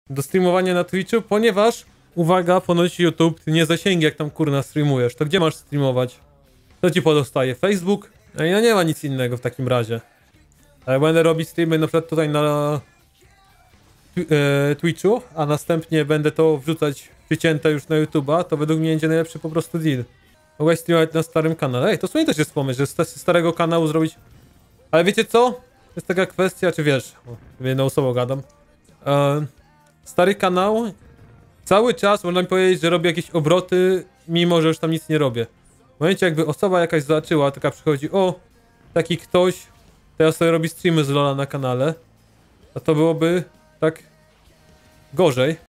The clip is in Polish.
do streamowania na Twitchu, ponieważ, uwaga, ponoć YouTube nie zasięgi, jak tam kurna streamujesz. To gdzie masz streamować? Co ci pozostaje? Facebook? No i no nie ma nic innego w takim razie. A jak będę robić streamy na przykład tutaj na Twitchu, a następnie będę to wrzucać wycięte już na YouTube'a, to według mnie będzie najlepszy po prostu deal. Mogłeś streamować na starym kanale. Ej, to w sumie też jest pomysł, że z starego kanału zrobić... Ale wiecie co? Jest taka kwestia, czy wiesz... Jedną osobą gadam. Stary kanał... Cały czas można mi powiedzieć, że robię jakieś obroty, mimo że już tam nic nie robię. W momencie jakby osoba jakaś zobaczyła, taka przychodzi, o, taki ktoś teraz sobie robi streamy z LoL'a na kanale, a to byłoby tak gorzej.